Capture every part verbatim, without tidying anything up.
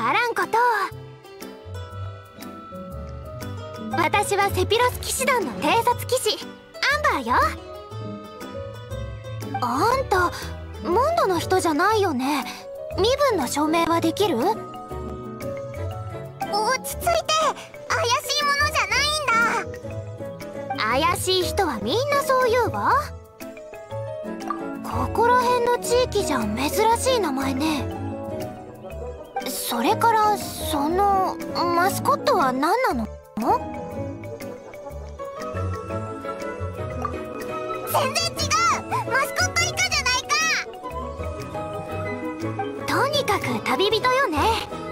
あらんこと。私はセピロス騎士団の偵察騎士アンバーよ。あんたモンドの人じゃないよね。身分の証明はできる？落ち着いて、怪しいものじゃないんだ。怪しい人はみんなそう言うわ。ここら辺の地域じゃ珍しい名前ね。それからそのマスコットは何なの？全然違う。マスコット以下じゃないか。とにかく旅人よね。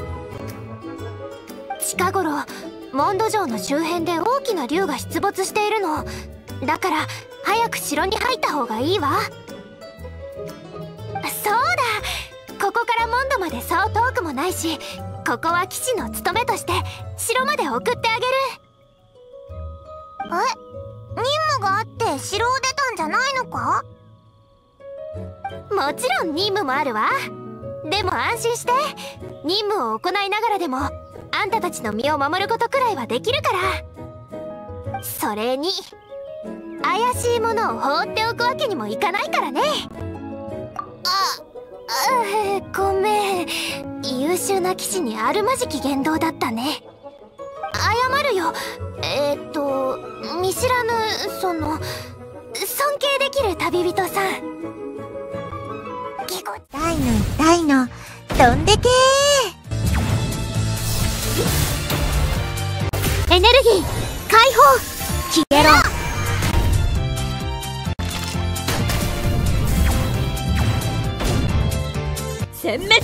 近頃モンド城の周辺で大きな竜が出没しているの。だから早く城に入った方がいいわ。そうだ、ここからモンドまでそう遠くもないし、ここは騎士の務めとして城まで送ってあげる。え、任務があって城を出たんじゃないのか？もちろん任務もあるわ。でも安心して、任務を行いながらでもあんたたちの身を守ることくらいはできるから。それに怪しいものを放っておくわけにもいかないからね。あ、あ、ごめん。優秀な騎士にあるまじき言動だったね。謝るよ。えー、っと見知らぬその尊敬できる旅人さん。 大の大のどんでけーエネルギー解放。消えろ。殲滅。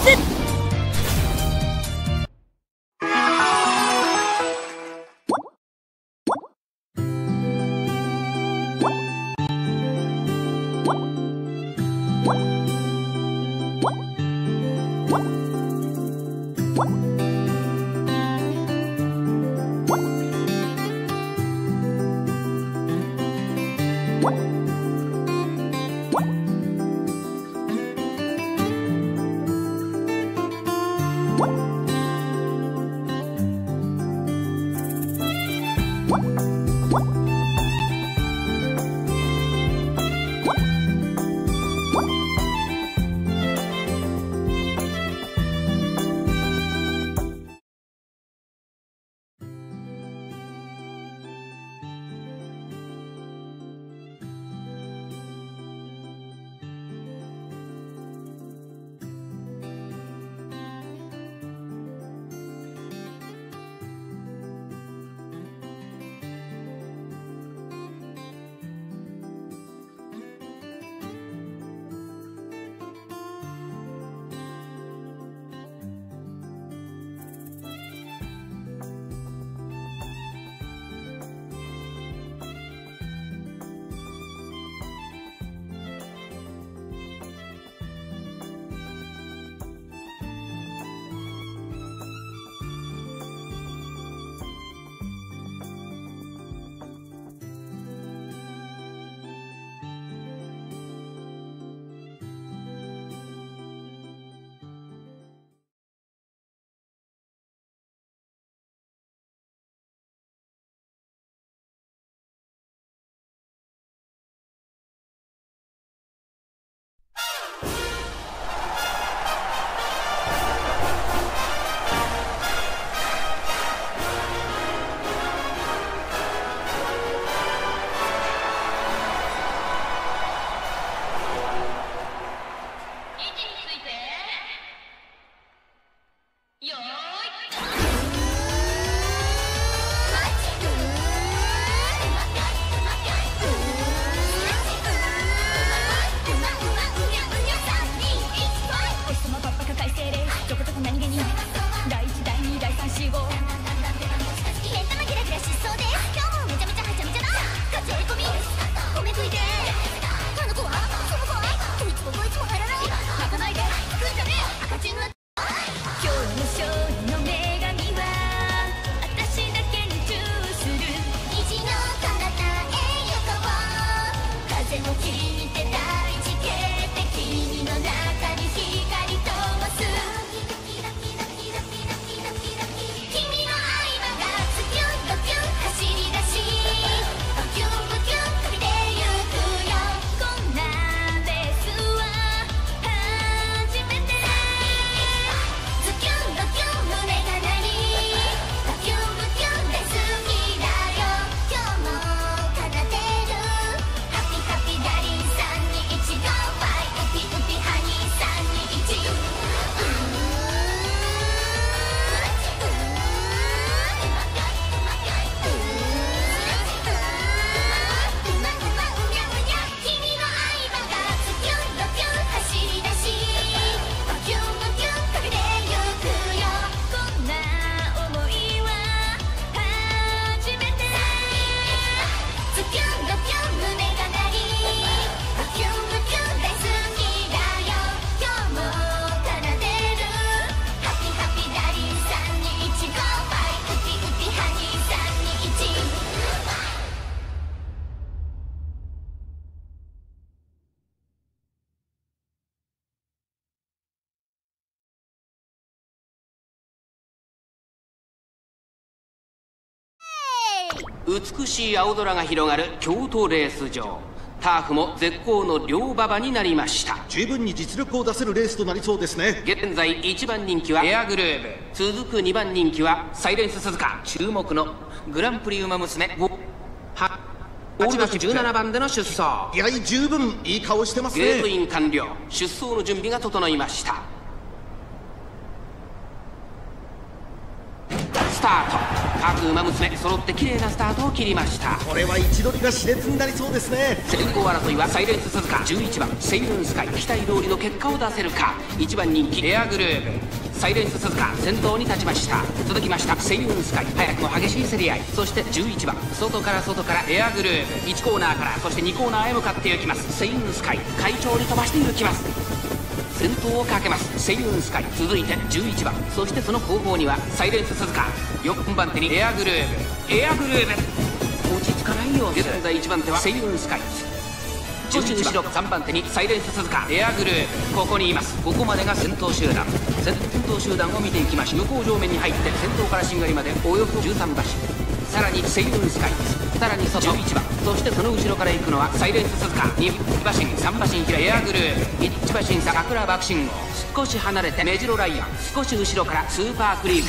美しい青空が広がる京都レース場。ターフも絶好の両馬場になりました。 十分に実力を出せるレースとなりそうですね。 現在いちばん人気はエアグルーヴ、続くにばん人気はサイレンス鈴鹿。注目のグランプリウマ娘ごははちばんじゅうななばんでの出走。 いや十分いい顔してますね。 ゲートイン完了。出走の準備が整いました。スタート。各馬娘揃って綺麗なスタートを切りました。 これは位置取りが熾烈になりそうですね。 先行争いはサイレンス鈴鹿。じゅういちばんセイルンスカイ。期待通りの結果を出せるか。いちばん人気エアグルーヴ、サイレンス鈴鹿先頭に立ちました。続きましたセイルンスカイ。早くも激しい競り合い。そしてじゅういちばん外から外からエアグルーヴ。いちコーナーからそしてにコーナーへ向かっていきます。セイルンスカイ快調に飛ばしていきます。先頭をかけますセイルンスカイ。続いてじゅういちばん、そしてその後方にはサイレンス鈴鹿。よんばん手にエアグルーヴ。エアグルーヴ落ち着かないようです。現在いちばん手はセイルンスカイ。じゅういちばんさんばん手にサイレンス鈴鹿。エアグルーヴここにいます。ここまでが先頭集団。先頭集団を見ていきましょう。向こう上面に入って先頭からしんがりまでおよそじゅうさんばし。さらにセイルンスカイ、さらに外じゅういちばん、そしてその後ろから行くのはサイレンス鈴鹿。に馬身さん馬身平エアグルーヴ、いち馬身差桜爆信号。少し離れてメジロライオン。少し後ろからスーパークリーク。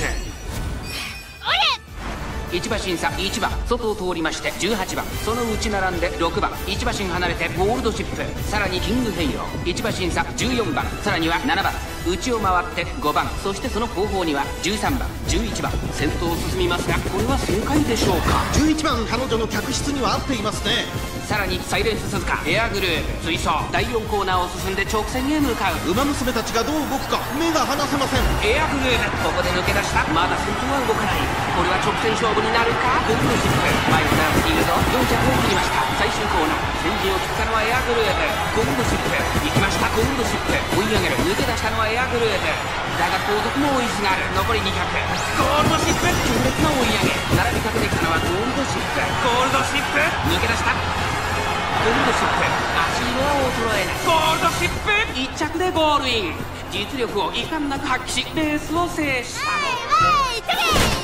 いち馬身差いちばん外を通りましてじゅうはちばん、その内並んでろくばん、いち馬身離れてゴールドシップ、さらにキングフェイロー。いち馬身差じゅうよんばん、さらにはななばん、内を回ってごばん、そしてその後方にはじゅうさんばん、じゅういちばん。先頭を進みますがこれは正解でしょうか。 じゅういちばん彼女の客室には合っていますね。 さらにサイレンス鈴鹿、エアグルーヴ追走。だいよんコーナーを進んで直線へ向かう。 馬娘たちがどう動くか目が離せません。 エアグルーヴここで抜け出した。まだ先頭は動かない。これは直線勝負になるか。ゴールドシップ前からスピードよん着を切りました。最終コーナー先陣を切ったのはエアグルーヴ。ゴールドシップ行きました。ゴールドシップ追い上げる。抜け出したのはエアグルーヴだが後続も追いすがる。残りにひゃく。ゴールドシップ強烈な追い上げ。並びかけてきたのはゴールドシップ。ゴールドシップ抜け出した。ゴールドシップ足色は衰えない。ゴールドシップいっ着でゴールイン。実力を遺憾なく発揮しレースを制した。